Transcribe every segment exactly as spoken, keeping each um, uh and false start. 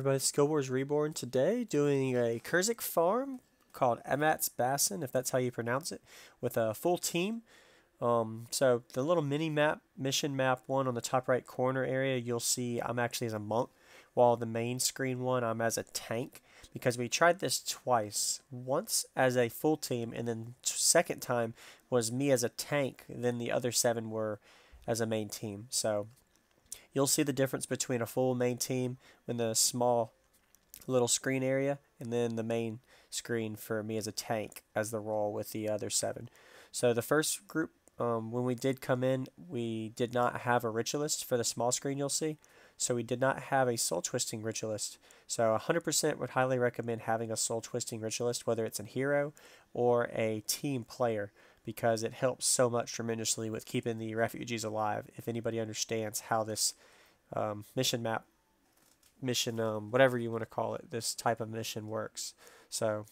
everybody, it's G W Reborn today doing a Kurzick Farm called Amatz Basin, if that's how you pronounce it, with a full team. Um, so the little mini map, mission map one on the top right corner area, you'll see I'm actually as a monk, while the main screen one I'm as a tank, because we tried this twice. Once as a full team, and then second time was me as a tank, then the other seven were as a main team. So you'll see the difference between a full main team in the small little screen area, and then the main screen for me as a tank as the role with the other seven. So the first group, um, when we did come in, we did not have a ritualist for the small screen, you'll see. So we did not have a soul twisting ritualist. So one hundred percent would highly recommend having a soul twisting ritualist, whether it's a hero or a team player, because it helps so much tremendously with keeping the refugees alive. If anybody understands how this um, mission map, mission, um, whatever you want to call it, this type of mission works. So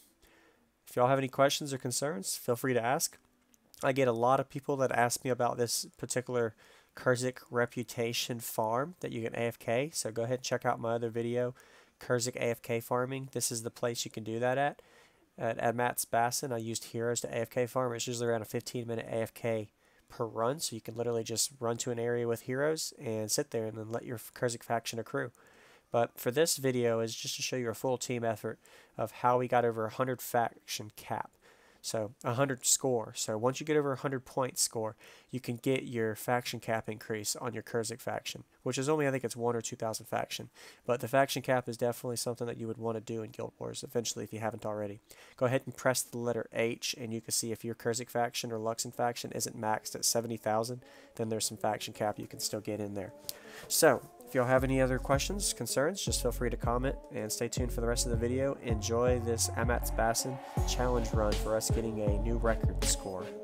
if y'all have any questions or concerns, feel free to ask. I get a lot of people that ask me about this particular Kurzick Reputation farm that you can A F K. So go ahead and check out my other video, Kurzick A F K farming. This is the place you can do that at. At Amatz Basin, I used heroes to A F K farm. It's usually around a fifteen minute A F K per run, so you can literally just run to an area with heroes and sit there and then let your Kurzick faction accrue. But for this video is just to show you a full team effort of how we got over a one hundred faction cap. So one hundred score. So once you get over a one hundred point score, you can get your faction cap increase on your Kurzick faction, which is only, I think it's one or two thousand faction. But the faction cap is definitely something that you would want to do in Guild Wars eventually if you haven't already. Go ahead and press the letter H, and you can see if your Kurzick faction or Luxon faction isn't maxed at seventy thousand, then there's some faction cap you can still get in there. So if y'all have any other questions, concerns, just feel free to comment and stay tuned for the rest of the video. Enjoy this Amatz Basin challenge run for us getting a new record score.